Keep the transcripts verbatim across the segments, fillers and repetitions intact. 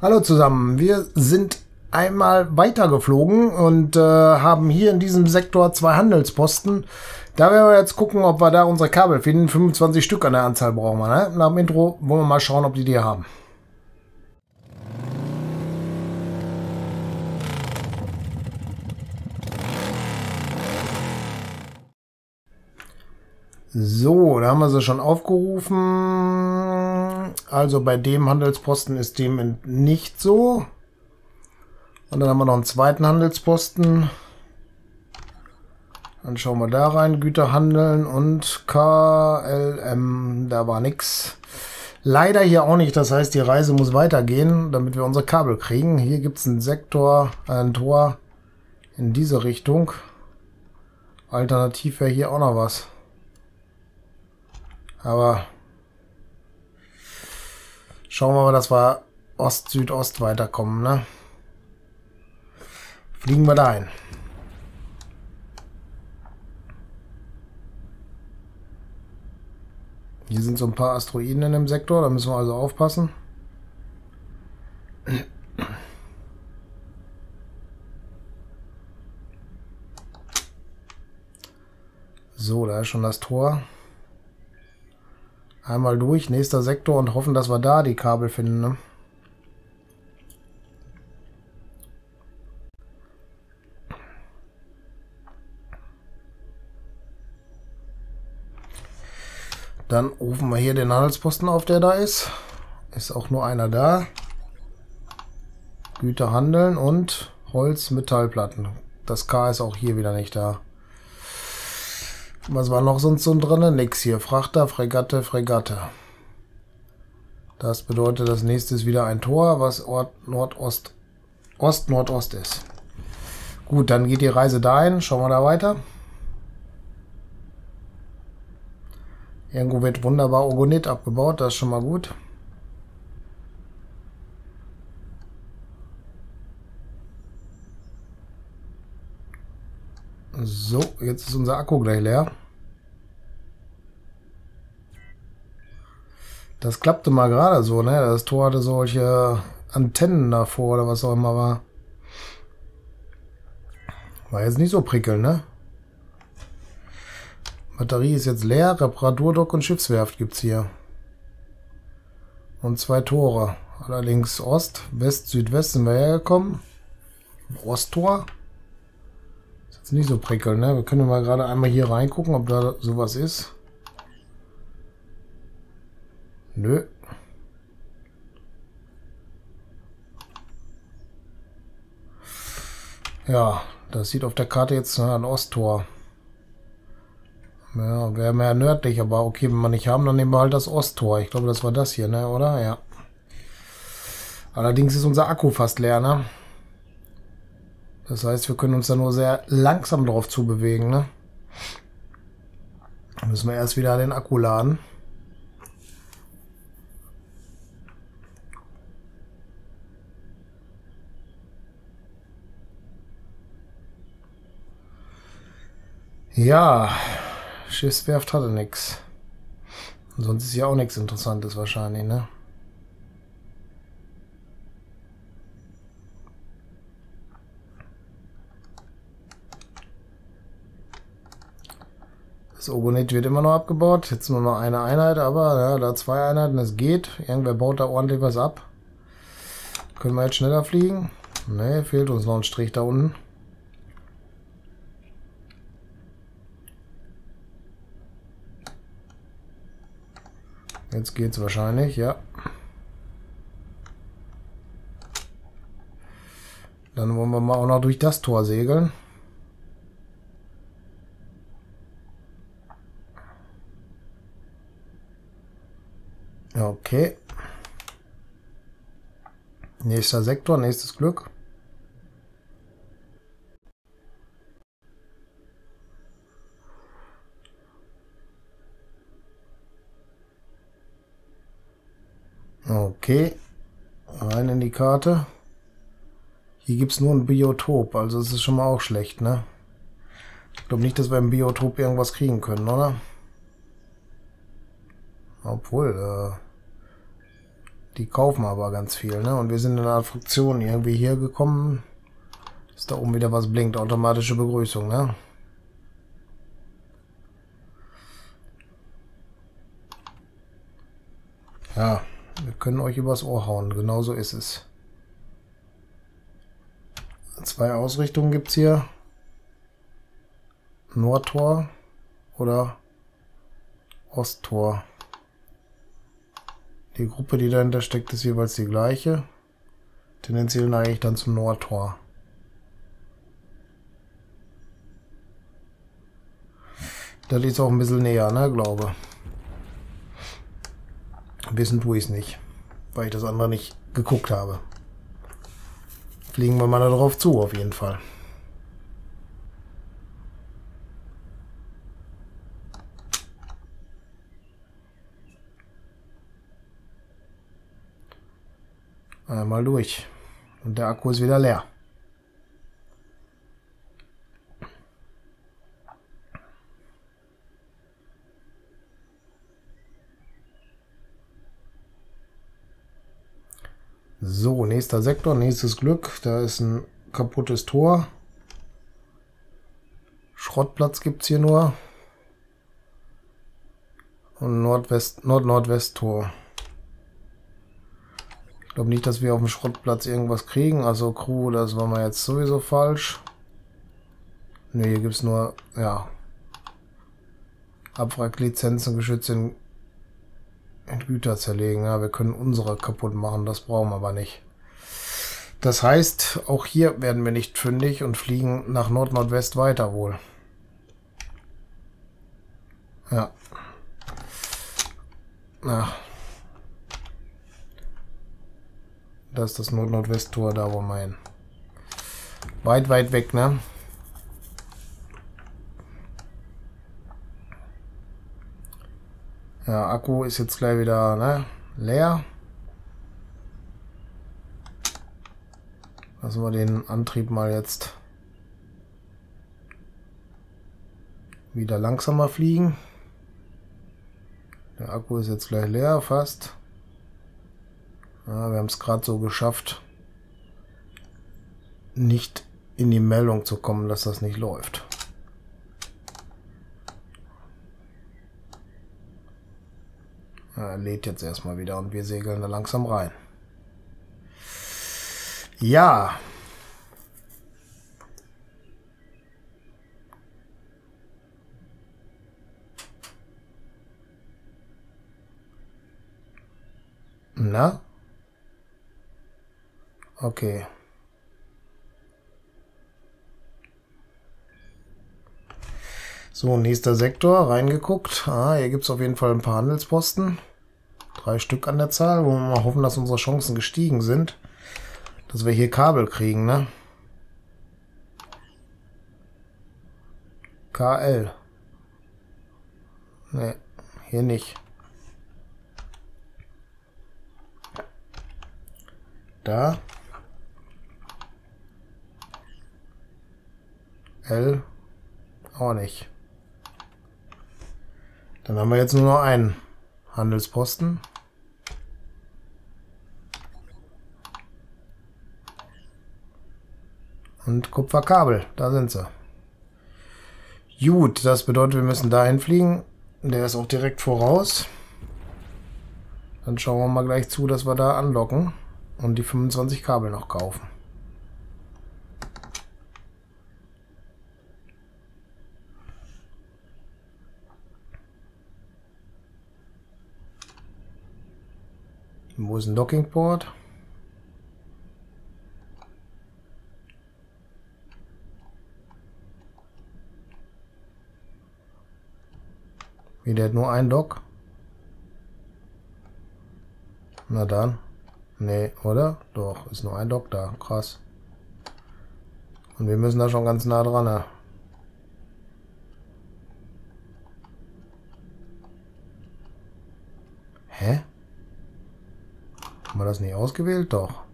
Hallo zusammen, wir sind einmal weitergeflogen und äh, haben hier in diesem Sektor zwei Handelsposten. Da werden wir jetzt gucken, ob wir da unsere Kabel finden. fünfundzwanzig Stück an der Anzahl brauchen wir. Ne? Nach dem Intro wollen wir mal schauen, ob die die haben. So, da haben wir sie schon aufgerufen. Also bei dem Handelsposten ist dem nicht so. Und dann haben wir noch einen zweiten Handelsposten. Dann schauen wir da rein. Güterhandeln und K L M. Da war nichts. Leider hier auch nicht. Das heißt, die Reise muss weitergehen, damit wir unsere Kabel kriegen. Hier gibt es einen Sektor, ein Tor in diese Richtung. Alternativ wäre hier auch noch was. Aber schauen wir mal, dass wir Ost-Südost weiterkommen, ne? Fliegen wir dahin. Hier sind so ein paar Asteroiden in dem Sektor, da müssen wir also aufpassen. So, da ist schon das Tor. Einmal durch, nächster Sektor und hoffen, dass wir da die Kabel finden, ne? Dann rufen wir hier den Handelsposten auf, der da ist. Ist auch nur einer da. Güter handeln und Holz, Metallplatten. Das K ist auch hier wieder nicht da. Was war noch sonst so drin? Nix hier. Frachter, Fregatte, Fregatte. Das bedeutet, das nächste ist wieder ein Tor, was Ort Nordost, Ost-Nordost ist. Gut, dann geht die Reise dahin. Schauen wir da weiter. Irgendwo wird wunderbar Orgonit abgebaut. Das ist schon mal gut. So, jetzt ist unser Akku gleich leer. Das klappte mal gerade so, ne? Das Tor hatte solche Antennen davor oder was auch immer war. War jetzt nicht so prickelnd, ne? Batterie ist jetzt leer. Reparaturdock und Schiffswerft gibt es hier. Und zwei Tore. Allerdings Ost, West, Südwest sind wir hergekommen. Osttor. Ist nicht so prickelnd, ne? Wir können mal gerade einmal hier reingucken, ob da sowas ist. Nö. Ja, das sieht auf der Karte jetzt nach ein Osttor. Ja, wäre mehr nördlich, aber okay, wenn wir nicht haben, dann nehmen wir halt das Osttor. Ich glaube, das war das hier, ne, oder? Ja. Allerdings ist unser Akku fast leer, ne? Das heißt, wir können uns da nur sehr langsam drauf zubewegen, ne? Da müssen wir erst wieder den Akku laden. Ja, Schiffswerft hatte nichts. Sonst ist ja auch nichts Interessantes wahrscheinlich, ne? Das Orgonit wird immer noch abgebaut. Jetzt nur noch eine Einheit, aber ja, da zwei Einheiten, das geht. Irgendwer baut da ordentlich was ab. Können wir jetzt schneller fliegen? Ne, fehlt uns noch ein Strich da unten. Jetzt geht's wahrscheinlich, ja. Dann wollen wir mal auch noch durch das Tor segeln. Okay. Nächster Sektor, nächstes Glück. Okay. Rein in die Karte. Hier gibt es nur ein Biotop, also es ist schon mal auch schlecht, ne? Ich glaube nicht, dass wir im Biotop irgendwas kriegen können, oder? Obwohl, äh, Die kaufen aber ganz viel, ne? Und wir sind in einer Fraktion irgendwie hier gekommen. Ist da oben wieder was blinkt. Automatische Begrüßung, ne? Ja, wir können euch übers Ohr hauen. Genau so ist es. Zwei Ausrichtungen gibt es hier. Nordtor oder Osttor. Die Gruppe, die dahinter steckt, ist jeweils die gleiche. Tendenziell neige ich dann zum Nordtor. Das ist auch ein bisschen näher, ne, glaube. Wissen tue ich es nicht, weil ich das andere nicht geguckt habe. Fliegen wir mal darauf zu, auf jeden Fall. Einmal durch. Und der Akku ist wieder leer. So, nächster Sektor, nächstes Glück. Da ist ein kaputtes Tor. Schrottplatz gibt es hier nur. Und Nordwest, Nord-Nordwest-Tor. Ich glaube nicht, dass wir auf dem Schrottplatz irgendwas kriegen. Also Crew, das war mal jetzt sowieso falsch. Ne, hier gibt es nur, ja, Abwracklizenzen, Geschütze in, in Güter zerlegen. Ja, wir können unsere kaputt machen, das brauchen wir aber nicht. Das heißt, auch hier werden wir nicht fündig und fliegen nach Nord-Nordwest weiter wohl. Ja. Ach. Das ist das Nord-Nordwest-Tor, da wo wir hin. Weit, weit weg, ne? Ja, Akku ist jetzt gleich wieder, ne, leer. Lassen wir den Antrieb mal jetzt wieder langsamer fliegen. Der Akku ist jetzt gleich leer, fast. Ja, wir haben es gerade so geschafft, nicht in die Meldung zu kommen, dass das nicht läuft. Ja, er lädt jetzt erstmal wieder und wir segeln da langsam rein. Ja. Na? Okay. So, nächster Sektor, reingeguckt. Ah, hier gibt es auf jeden Fall ein paar Handelsposten. Drei Stück an der Zahl, wo wir mal hoffen, dass unsere Chancen gestiegen sind. Dass wir hier Kabel kriegen, ne? K L. Ne, hier nicht. Da. L. Auch nicht. Dann haben wir jetzt nur noch einen Handelsposten. Und Kupferkabel, da sind sie. Gut, das bedeutet, wir müssen dahin fliegen. Der ist auch direkt voraus. Dann schauen wir mal gleich zu, dass wir da anlocken und die fünfundzwanzig Kabel noch kaufen. Wo ist ein Dockingport? Wie, der hat nur ein Dock? Na dann. Nee, oder? Doch, ist nur ein Dock da. Krass. Und wir müssen da schon ganz nah dran, ne? Hä? Haben wir das nicht ausgewählt? Doch.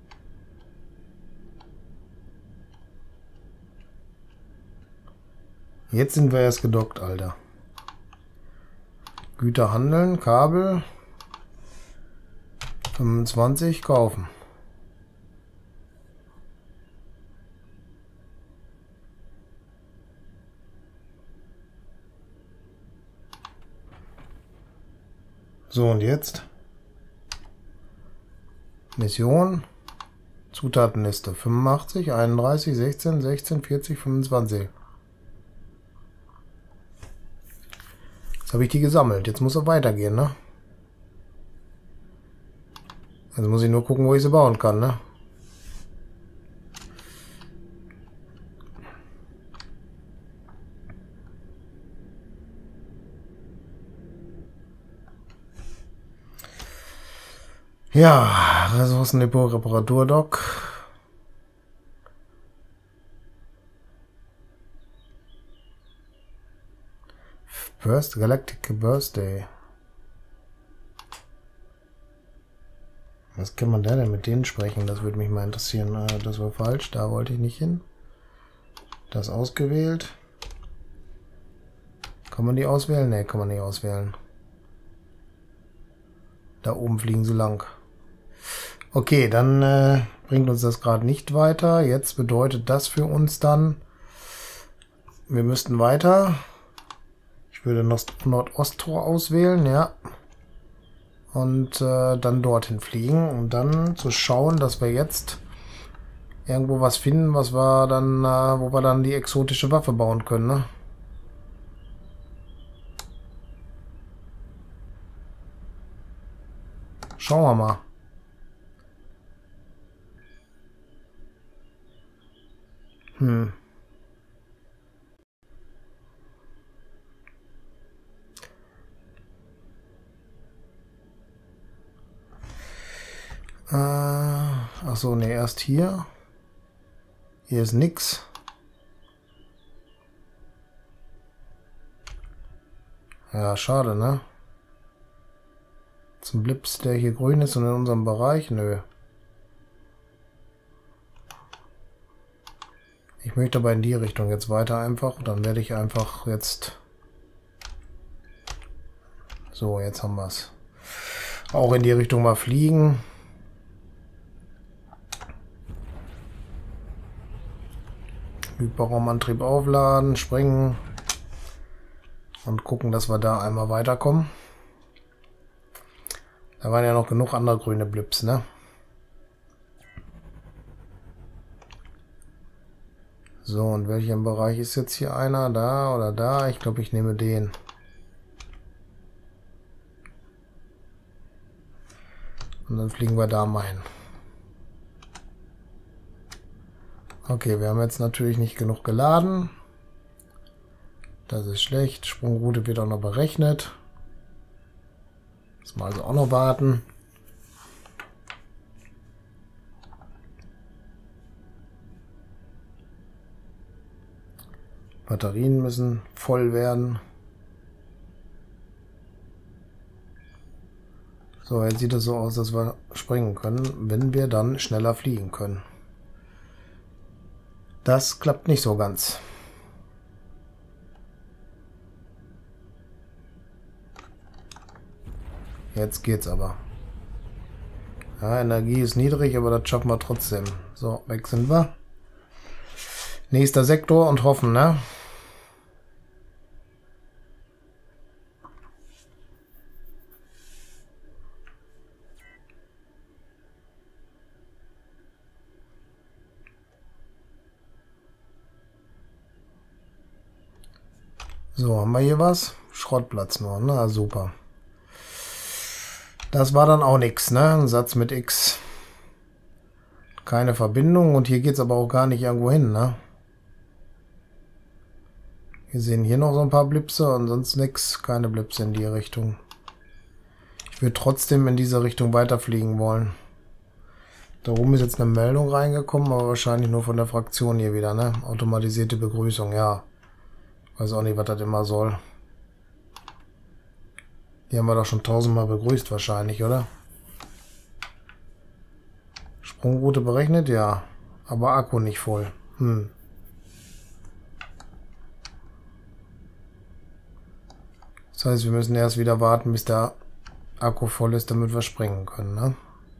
Jetzt sind wir erst gedockt, Alter. Güter handeln, Kabel. fünfundzwanzig kaufen. So, und jetzt Mission, Zutatenliste fünfundachtzig, einunddreißig, sechzehn, sechzehn, vierzig, fünfundzwanzig. Jetzt habe ich die gesammelt. Jetzt muss er weitergehen, ne? Jetzt muss ich nur gucken, wo ich sie bauen kann, ne? Ja, Ressourcendepot, Reparaturdock. First Galactic Birthday. Was kann man da denn mit denen sprechen? Das würde mich mal interessieren. Das war falsch, da wollte ich nicht hin. Das ausgewählt. Kann man die auswählen? Ne, kann man nicht auswählen. Da oben fliegen sie lang. Okay, dann äh, bringt uns das gerade nicht weiter. Jetzt bedeutet das für uns dann, wir müssten weiter. Ich würde das Nordosttor auswählen, ja. Und äh, dann dorthin fliegen, um dann zu schauen, dass wir jetzt irgendwo was finden, was wir dann, äh, wo wir dann die exotische Waffe bauen können, ne? Schauen wir mal. Hm. Äh, ach so, ne, erst hier. Hier ist nix. Ja, schade, ne? Zum Blips, der hier grün ist und in unserem Bereich, nö. Ich möchte aber in die Richtung jetzt weiter einfach. Dann werde ich einfach jetzt... So, jetzt haben wir es. Auch in die Richtung mal fliegen. Hyperraumantrieb aufladen, springen. Und gucken, dass wir da einmal weiterkommen. Da waren ja noch genug andere grüne Blips, ne? So, und welcher Bereich ist jetzt hier einer? Da oder da? Ich glaube, ich nehme den. Und dann fliegen wir da mal hin. Okay, wir haben jetzt natürlich nicht genug geladen. Das ist schlecht. Sprungroute wird auch noch berechnet. Müssen wir also auch noch warten. Batterien müssen voll werden. So, jetzt sieht es so aus, dass wir springen können, wenn wir dann schneller fliegen können. Das klappt nicht so ganz. Jetzt geht's aber. Ja, Energie ist niedrig, aber das schaffen wir trotzdem. So, weg sind wir. Nächster Sektor und hoffen, ne? So, haben wir hier was? Schrottplatz nur, na super. Das war dann auch nichts, ne? Ein Satz mit X. Keine Verbindung und hier geht es aber auch gar nicht irgendwo hin, ne? Wir sehen hier noch so ein paar Blipse und sonst nichts. Keine Blipse in die Richtung. Ich würde trotzdem in diese Richtung weiterfliegen wollen. Da oben ist jetzt eine Meldung reingekommen, aber wahrscheinlich nur von der Fraktion hier wieder, ne? Automatisierte Begrüßung, ja. Weiß auch nicht, was das immer soll. Die haben wir doch schon tausendmal begrüßt wahrscheinlich, oder? Sprungroute berechnet, ja. Aber Akku nicht voll. Hm. Das heißt, wir müssen erst wieder warten, bis der Akku voll ist, damit wir springen können, ne?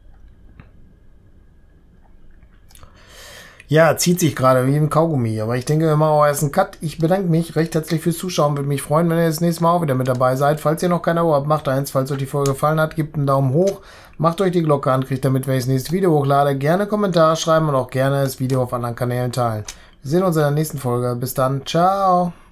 Ja, zieht sich gerade wie ein Kaugummi. Aber ich denke, wir machen auch erst einen Cut. Ich bedanke mich recht herzlich fürs Zuschauen. Würde mich freuen, wenn ihr das nächste Mal auch wieder mit dabei seid. Falls ihr noch kein Abo habt, macht eins. Falls euch die Folge gefallen hat, gebt einen Daumen hoch. Macht euch die Glocke an, kriegt damit, wenn ich das nächste Video hochlade. Gerne Kommentare schreiben und auch gerne das Video auf anderen Kanälen teilen. Wir sehen uns in der nächsten Folge. Bis dann. Ciao.